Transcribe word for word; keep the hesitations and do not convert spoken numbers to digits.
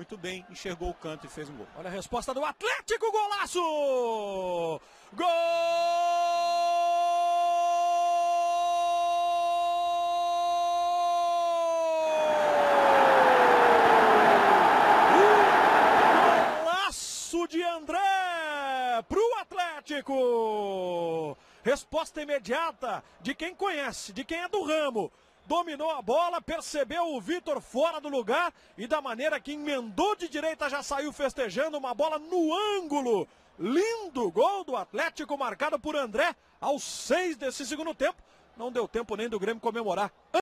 muito bem, enxergou o canto e fez um gol. Olha a resposta do Atlético, golaço! Gol! Golaço de André pro Atlético! Resposta imediata de quem conhece, de quem é do ramo. Dominou a bola, percebeu o Vitor fora do lugar e da maneira que emendou de direita já saiu festejando uma bola no ângulo. Lindo gol do Atlético marcado por André aos seis desse segundo tempo. Não deu tempo nem do Grêmio comemorar.